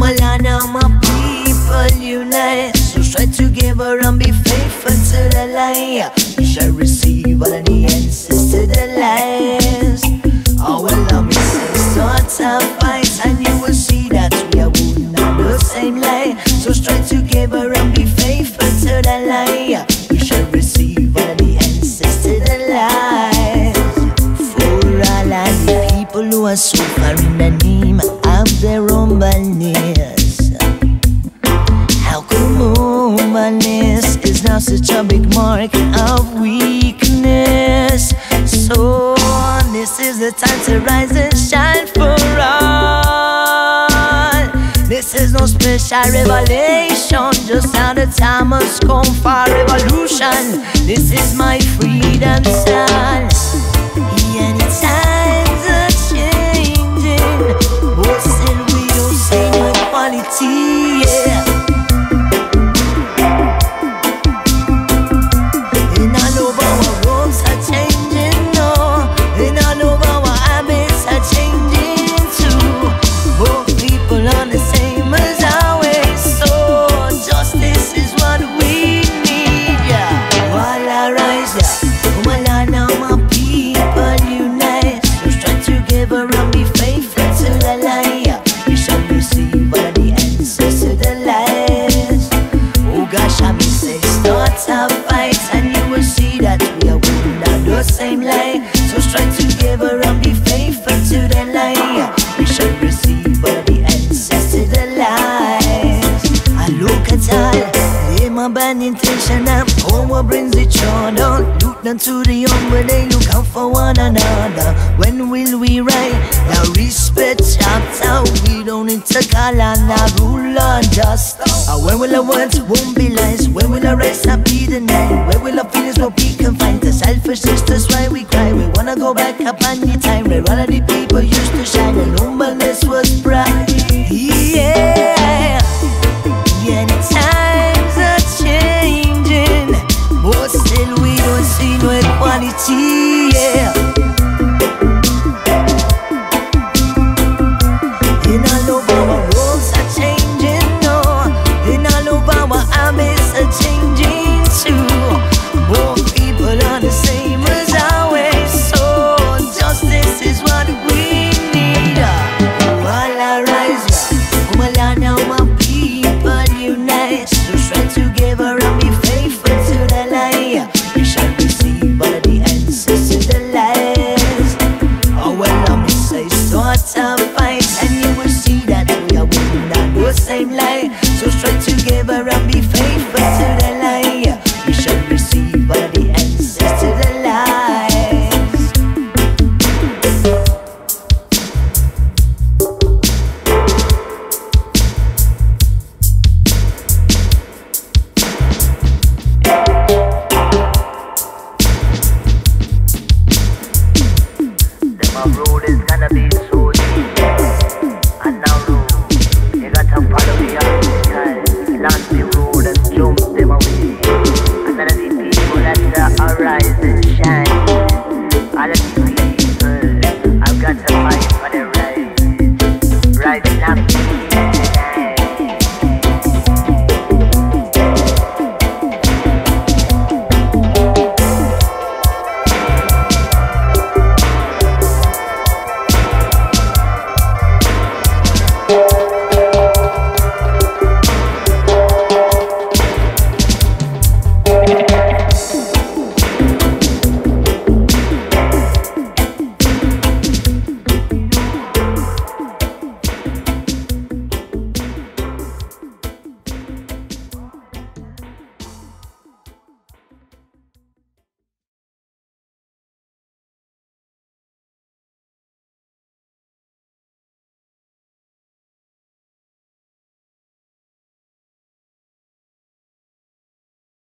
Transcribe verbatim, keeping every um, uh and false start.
my land and my people unite. So strive together and be faithful to the light. You shall receive all of the answers to the lies. Oh well, I'm start a fight and you will see that we are wounded on the same line. So strive together and be faithful to the light. You shall receive all of the answers to the lies. For all of the people who are suffering the name of their humbleness, how come humbleness is now such a big mark of weakness? So this is the time to rise and shine for all. This is no special revelation, just how the time has come for revolution. This is my freedom song. Yeah, the times are changing, but still we don't say no equality, yeah. And all over our roads are changing, no. And all over our habits are changing too. Both people are the same as always, so justice is what we need, yeah. All arise, yeah. Come along now, my people unite. So strive together and be faithful to the light. You shall receive all of the answers to the lies. Oh gosh, I mean say start a fight and you will see that we are winning on the same line. So strive together and be faithful to the light. You shall receive all of the answers to the lies. I look at all, they my bad intention and power brings each other. Look down to the young where they look out for one another. When will we write the respect chapter? We don't need to call on a rule or just. Uh, when will our words won't be lies? When will our rest not be denied? Where will our feelings where we can find the selfishness? That's why we cry. We wanna go back up on the time where all of the people used to shine and humbleness was bright. Yeah, yeah, the times are changing, but still we don't see no equality, yeah. And all over our roads are changing, no. And all over our habits are changing too. Both people are the same as always, so justice is what we need. All arise, yeah. Come along now, my people unite. So strive together and be faithful to the light. You shall receive all of the answers to the lies. Oh well, I'm say start a fight and you will see that we are winning on the same line. So strive together and be faithful to the light. You shall receive all of the answers to the lies. My road is gonna be so deep, and now road, you gotta follow the obstacle, land the road and jump them away. And all of the people that arise and shine, all of the people, I've got to fight for the right, right now.